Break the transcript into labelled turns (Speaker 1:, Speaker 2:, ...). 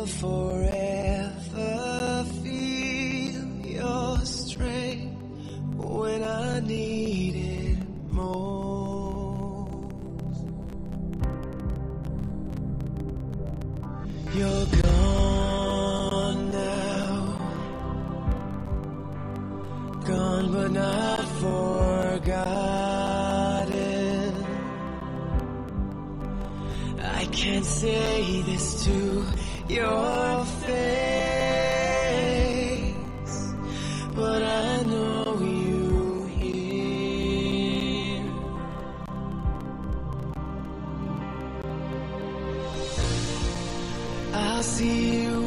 Speaker 1: will forever feel your strength when I need it most. You're gone now, gone but not forgotten. I can't say this to your face, but I know you hear. I'll see you